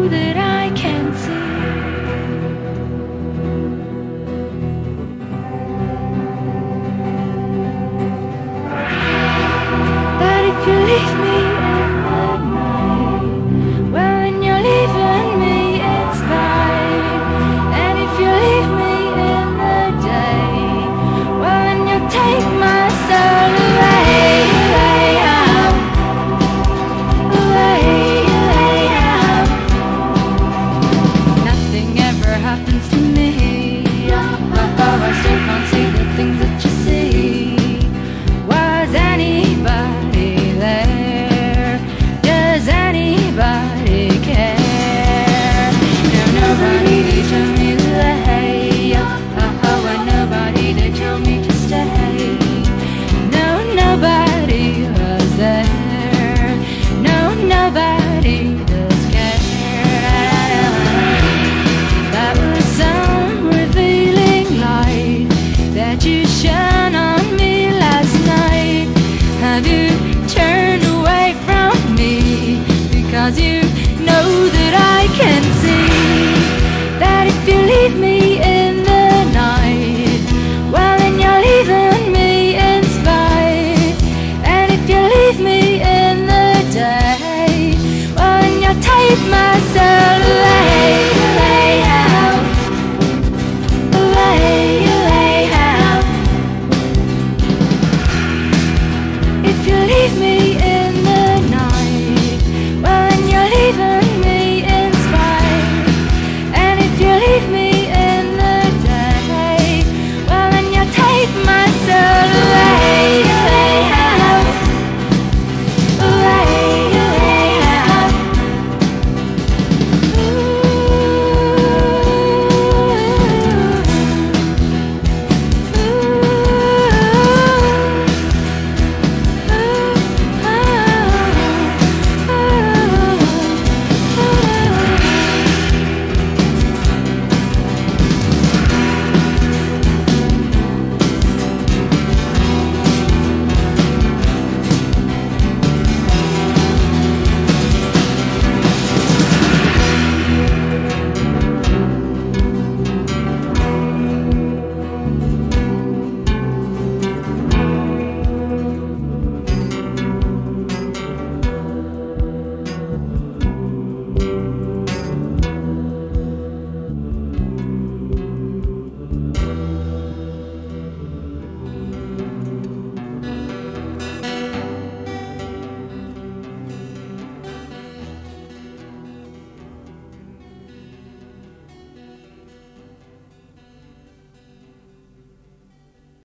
that I can see. That if you leave me in the night, well then you're leaving me, it's fine. And if you leave me in the day, well then you'll take my soul away, away, away, away. Nothing ever happens to me. Oh, I still can't see the things that you see. Was anybody there? Does anybody care? No, nobody to show me the way. Oh, and nobody to tell me to stay. No, nobody was there. No, nobody does care. That was some revealing light that you shone on me last night. Have you turned away from me because you know that I can see that if you leave me